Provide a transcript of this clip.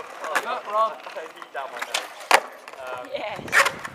Good, Rob. I need that one though. Yes.